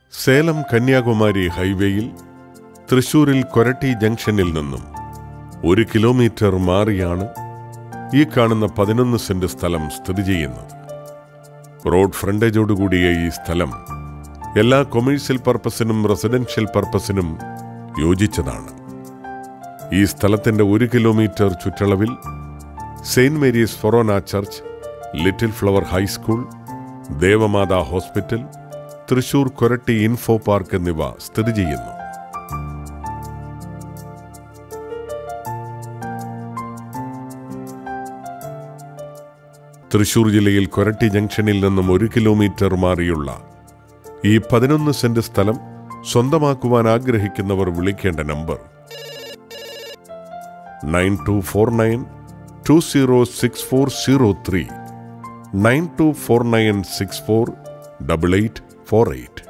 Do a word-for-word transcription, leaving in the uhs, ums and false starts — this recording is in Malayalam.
സേലം കന്യാകുമാരി ഹൈവേയിൽ തൃശൂരിൽ കൊരട്ടി ജംഗ്ഷനിൽ നിന്നും ഒരു കിലോമീറ്റർ മാറിയാണ് ഈ കാണുന്ന പതിനൊന്ന് സെന്റ് സ്ഥലം സ്ഥിതി ചെയ്യുന്നത്. റോഡ് ഫ്രണ്ടേജോടുകൂടിയ ഈ സ്ഥലം എല്ലാ കൊമേഴ്സ്യൽ പർപ്പസിനും റെസിഡൻഷ്യൽ പർപ്പസിനും യോജിച്ചതാണ്. ഈ സ്ഥലത്തിന്റെ ഒരു കിലോമീറ്റർ ചുറ്റളവിൽ Saint Mary's Forane Church, Little Flower High School, Devamatha Hospital, Thrissur Koratty Info Park എന്നിവ സ്ഥിതി ചെയ്യുന്നു. തൃശൂർ ജില്ലയിൽ കൊരട്ടി ജംഗ്ഷനിൽ നിന്നും ഒരു കിലോമീറ്റർ മാറിയുള്ള ഈ പതിനൊന്ന് സെന്റ് സ്ഥലം സ്വന്തമാക്കുവാൻ ആഗ്രഹിക്കുന്നവർ വിളിക്കേണ്ട number nine two four nine two zero six four zero three nine two four nine six four double eight four eight.